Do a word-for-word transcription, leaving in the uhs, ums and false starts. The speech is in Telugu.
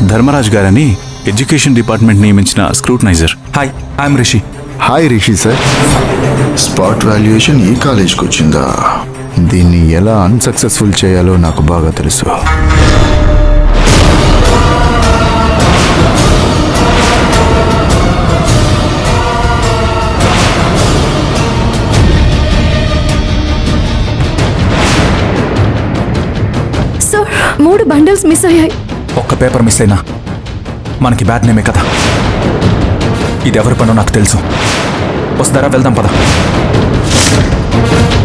ధర్మరాజ్ గారని ఎడ్యుకేషన్ డిపార్ట్మెంట్ నియమించిన scrutinizer. Hi, I'm Rishi. Hi Rishi sir. Spot valuation ఈ కాలేజ్కి వచ్చిందా? దీన్ని ఎలా అన్సక్సెస్ఫుల్ చేయాలో నాకు బాగా తెలుసు. సార్, మూడు బండిల్స్ మిస్ అయ్యాయి. ఒక్క పేపర్ మిస్ అయినా మనకి బ్యాడ్ నేమే కదా. ఇది ఎవరి పనో నాకు తెలుసు. వస్తారా, వెళ్దాం పద.